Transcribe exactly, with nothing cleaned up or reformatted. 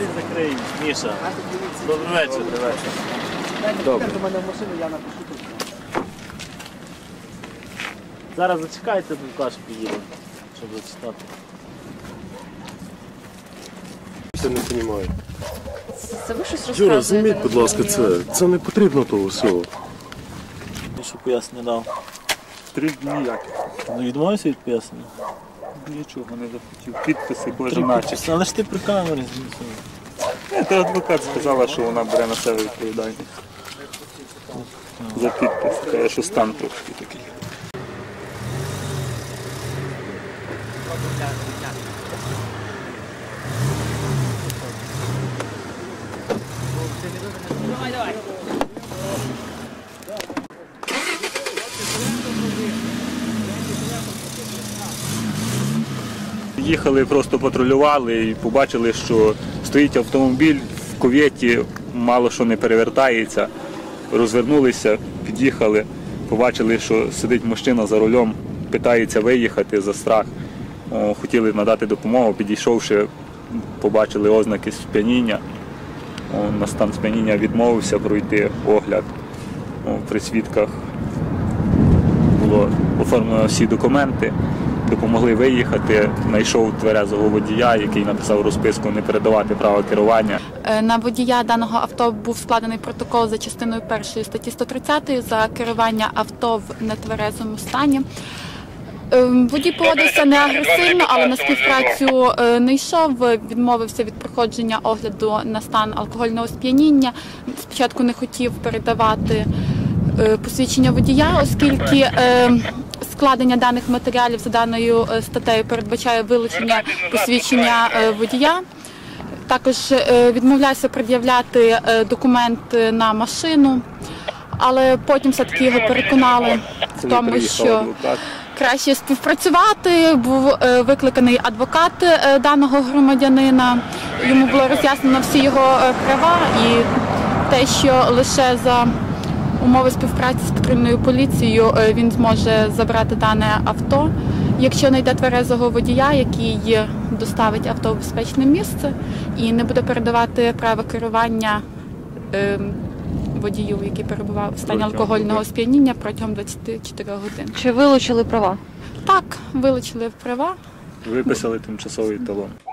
двері закриємо. Міша, добрий вечір. Добрий вечір. Добре. До мене в машину, я напишу тут. Зараз зачекайте, тут каш поїде, щоб зачитати. Це не розумію. Це ви щось розказуєте? Юра, зніміть, будь ласка, це. Це не потрібно того всього. Я що пояснення дав? Три дні як. Ну відмовився від пояснення? Нічого не захотів. Підписи, боже Три наче. підписи. Але ж ти при камері змусив. Ні, та адвокат сказала, що вона бере на себе відповідальність. За підпис. Каже, що стан трошки такий. Їхали, просто патрулювали і побачили, що стоїть автомобіль в кюветі, мало що не перевертається. Розвернулися, під'їхали, побачили, що сидить мужчина за рулем, питається виїхати за страх. О, хотіли надати допомогу, підійшовши, побачили ознаки сп'яніння. О, на стан сп'яніння відмовився пройти огляд. О, при свідках було оформлено всі документи. Допомогли виїхати, знайшов тверезого водія, який написав розписку не передавати право керування. На водія даного авто був складений протокол за частиною першої статті сто тридцять за керування авто в нетверезому стані. Водій поводився не агресивно, але на співпрацю не йшов, відмовився від проходження огляду на стан алкогольного сп'яніння. Спочатку не хотів передавати посвідчення водія, оскільки складення даних матеріалів за даною статтею передбачає вилучення посвідчення водія. Також відмовлявся пред'являти документи на машину, але потім все-таки його переконали в тому, що краще співпрацювати. Був викликаний адвокат даного громадянина, йому було роз'яснено всі його права і те, що лише за умови співпраці з патрульною поліцією він зможе забрати дане авто, якщо знайде тверезого водія, який доставить авто в безпечне місце і не буде передавати право керування водію, який перебував в стані алкогольного сп'яніння протягом двадцяти чотирьох годин. Чи вилучили права? Так, вилучили права. Виписали тимчасовий талон.